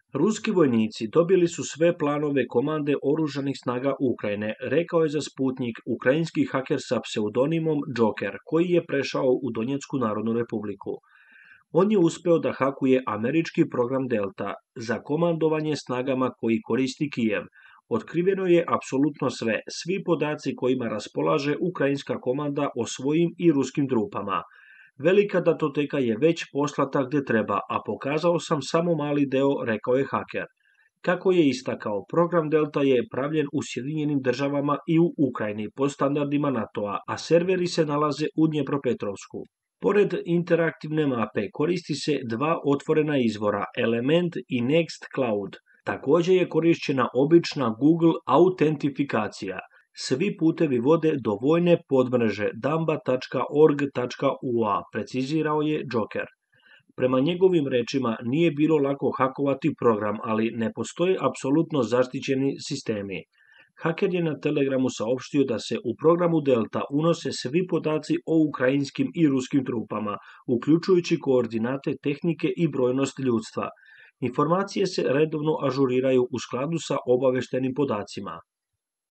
Ruski vojnici dobili su sve planove komande oružanih snaga Ukrajine, rekao je za Sputnik ukrajinski haker sa pseudonimom Joker, koji je prešao u Donjecku narodnu republiku. On je uspeo da hakuje američki program Delta za komandovanje snagama koji koristi Kijev. Otkriveno je apsolutno sve, svi podaci kojima raspolaže ukrajinska komanda o svojim i ruskim trupama. Velika datoteka je već poslata gde treba, a pokazao sam samo mali deo, rekao je haker. Kako je istakao, program Delta je pravljen u Sjedinjenim državama i u Ukrajini po standardima NATO-a, a serveri se nalaze u Dnjepropetrovsku. Pored interaktivne mape koristi se dva otvorena izvora, Element i Nextcloud. Takođe je korišćena obična Google autentifikacija. Svi putevi vode do vojne podmreže damba.org.ua, precizirao je Joker. Prema njegovim rečima nije bilo lako hakovati program, ali ne postoje apsolutno zaštićeni sistemi. Haker je na Telegramu saopštio da se u programu Delta unose svi podaci o ukrajinskim i ruskim trupama, uključujući koordinate tehnike i brojnost ljudstva. Informacije se redovno ažuriraju u skladu sa obaveštenim podacima.